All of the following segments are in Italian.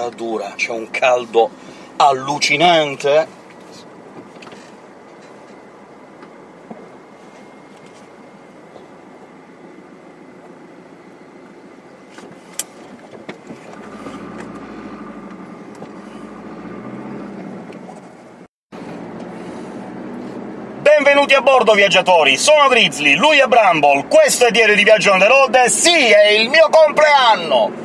temperatura, c'è un caldo allucinante. Benvenuti a bordo, viaggiatori! Sono Grizzly, lui è Bramble, questo è Diario di Viaggio on the road, e sì, è il mio compleanno!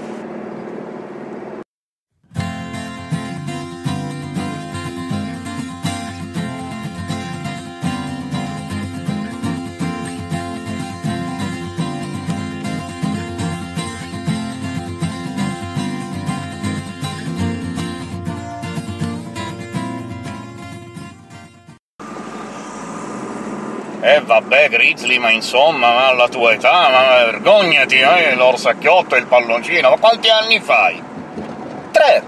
Vabbè, Grizzly, ma insomma, ma alla tua età, ma vergognati, l'orsacchiotto e il palloncino, ma quanti anni fai? 3!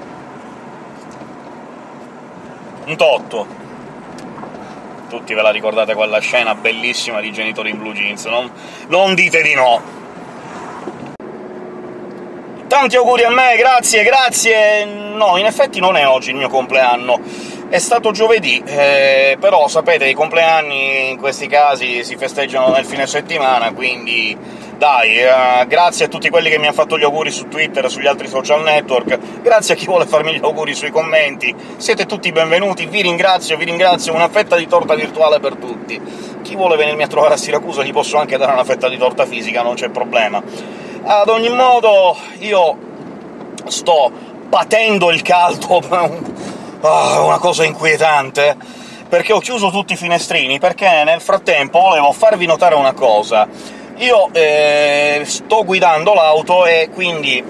Un totto. Tutti ve la ricordate quella scena bellissima di Genitori in Blue Jeans, non dite di no! Tanti auguri a me, grazie, grazie! No, in effetti non è oggi il mio compleanno, è stato giovedì, però sapete, i compleanni in questi casi si festeggiano nel fine settimana, quindi dai, grazie a tutti quelli che mi hanno fatto gli auguri su Twitter e sugli altri social network, grazie a chi vuole farmi gli auguri sui commenti, siete tutti benvenuti, vi ringrazio, una fetta di torta virtuale per tutti. Chi vuole venirmi a trovare a Siracusa gli posso anche dare una fetta di torta fisica, non c'è problema. Ad ogni modo, io sto patendo il caldo, una cosa inquietante, perché ho chiuso tutti i finestrini, perché nel frattempo volevo farvi notare una cosa. Io sto guidando l'auto e quindi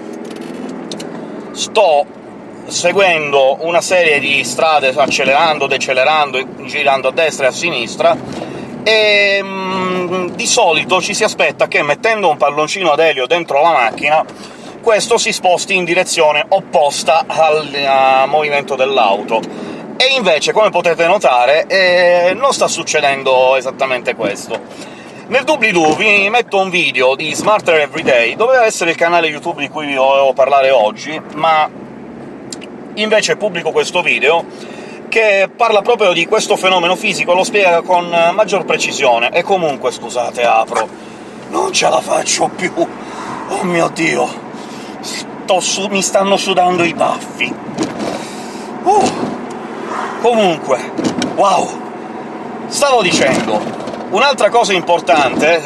sto seguendo una serie di strade, accelerando, decelerando, girando a destra e a sinistra, e di solito ci si aspetta che, mettendo un palloncino ad elio dentro la macchina, questo si sposti in direzione opposta al movimento dell'auto. E invece, come potete notare, non sta succedendo esattamente questo. Nel doobly-doo vi metto un video di Smarter Everyday, doveva essere il canale YouTube di cui vi volevo parlare oggi, ma invece pubblico questo video che parla proprio di questo fenomeno fisico, lo spiega con maggior precisione. E comunque, scusate, apro, non ce la faccio più, oh mio Dio! Mi stanno sudando i baffi. Comunque, wow! Stavo dicendo, un'altra cosa importante...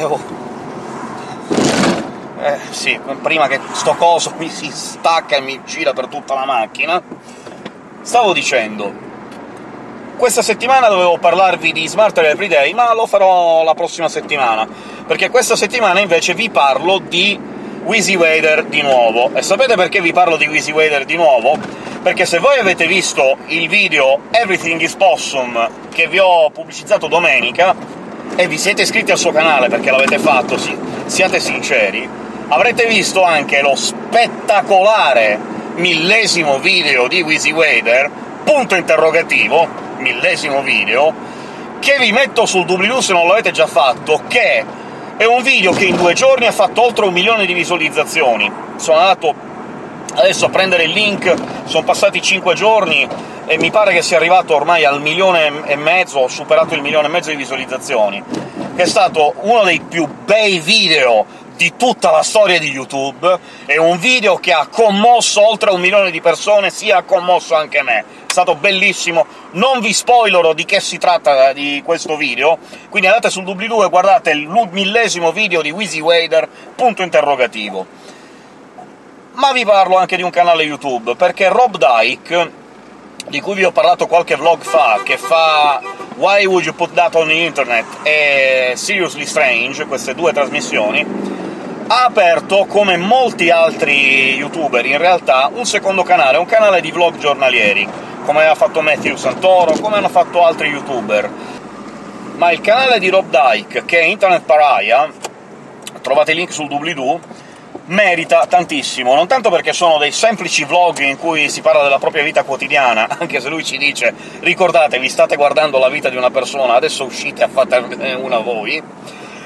sì, prima che sto coso mi si stacca e mi gira per tutta la macchina... Stavo dicendo, questa settimana dovevo parlarvi di Smarter Everyday, ma lo farò la prossima settimana, perché questa settimana invece vi parlo di WYSIWYDER di nuovo. E sapete perché vi parlo di WYSIWYDER di nuovo? Perché se voi avete visto il video Everything is Possum che vi ho pubblicizzato domenica, e vi siete iscritti al suo canale perché l'avete fatto, sì, siate sinceri, avrete visto anche lo spettacolare 1000° video di WYSIWYDER, punto interrogativo, 1000° video, che vi metto sul doobly-doo se non l'avete già fatto, che è un video che in 2 giorni ha fatto oltre 1 milione di visualizzazioni. Sono andato adesso a prendere il link, sono passati 5 giorni, e mi pare che sia arrivato ormai al 1,5 milioni, ho superato il 1,5 milioni di visualizzazioni, che è stato uno dei più bei video di tutta la storia di YouTube, è un video che ha commosso oltre 1 milione di persone, sì, ha commosso anche me. È stato bellissimo, non vi spoilerò di che si tratta di questo video, quindi andate sul doobly-doo e guardate il 1000° video di WYSIWYDER, punto interrogativo. Ma vi parlo anche di un canale YouTube, perché Rob Dyke, di cui vi ho parlato qualche vlog fa, che fa Why Would You Put That on the Internet e Seriously Strange, queste 2 trasmissioni, ha aperto, come molti altri youtuber in realtà, un secondo canale, un canale di vlog giornalieri, come ha fatto Matthew Santoro, come hanno fatto altri youtuber. Ma il canale di Rob Dyke, che è Internet Pariah, trovate il link sul doobly-doo, merita tantissimo, non tanto perché sono dei semplici vlog in cui si parla della propria vita quotidiana, anche se lui ci dice «ricordatevi, state guardando la vita di una persona, adesso uscite a fatene una voi»,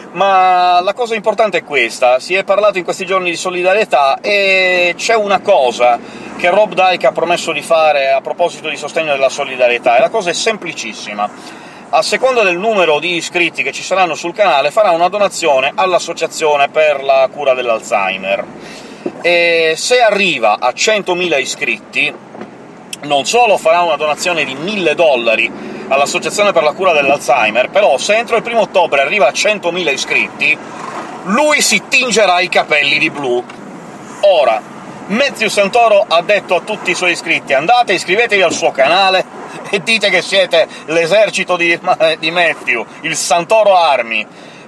Ma la cosa importante è questa: si è parlato in questi giorni di solidarietà, e c'è una cosa che Rob Dyke ha promesso di fare a proposito di sostegno della solidarietà, e la cosa è semplicissima. A seconda del numero di iscritti che ci saranno sul canale, farà una donazione all'Associazione per la cura dell'Alzheimer. E se arriva a 100.000 iscritti, non solo farà una donazione di $1.000 all'Associazione per la cura dell'Alzheimer, però se entro il 1° ottobre arriva a 100.000 iscritti, lui si tingerà i capelli di blu. Ora, Matthew Santoro ha detto a tutti i suoi iscritti: andate, iscrivetevi al suo canale e dite che siete l'esercito di Matthew, il Santoro Army,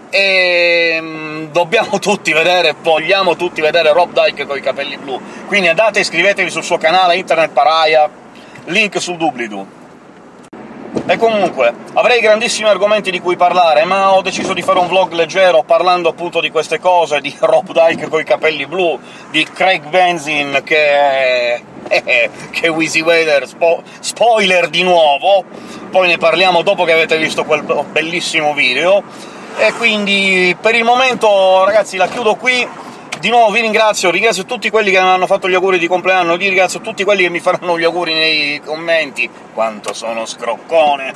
e dobbiamo tutti vedere, vogliamo tutti vedere Rob Dyke coi capelli blu. Quindi andate, iscrivetevi sul suo canale, Internet Pariah, link sul doobly-doo. E comunque, avrei grandissimi argomenti di cui parlare, ma ho deciso di fare un vlog leggero parlando appunto di queste cose, di Rob Dyke coi capelli blu, di Craig Benzin che Wheezy Wader spoiler di nuovo, poi ne parliamo dopo che avete visto quel bellissimo video. E quindi per il momento, ragazzi, la chiudo qui. Di nuovo vi ringrazio tutti quelli che mi hanno fatto gli auguri di compleanno, vi ringrazio tutti quelli che mi faranno gli auguri nei commenti. Quanto sono scroccone!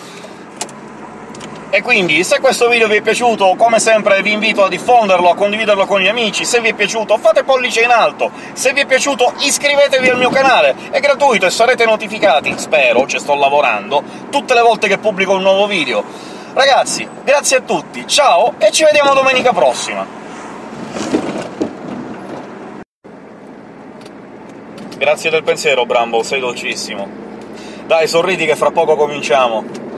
E quindi, se questo video vi è piaciuto, come sempre vi invito a diffonderlo, a condividerlo con gli amici. Se vi è piaciuto, fate pollice in alto, se vi è piaciuto iscrivetevi al mio canale, è gratuito e sarete notificati, spero, ci sto lavorando, tutte le volte che pubblico un nuovo video. Ragazzi, grazie a tutti, ciao, e ci vediamo domenica prossima! Grazie del pensiero, Bramble, sei dolcissimo. Dai, sorridi che fra poco cominciamo.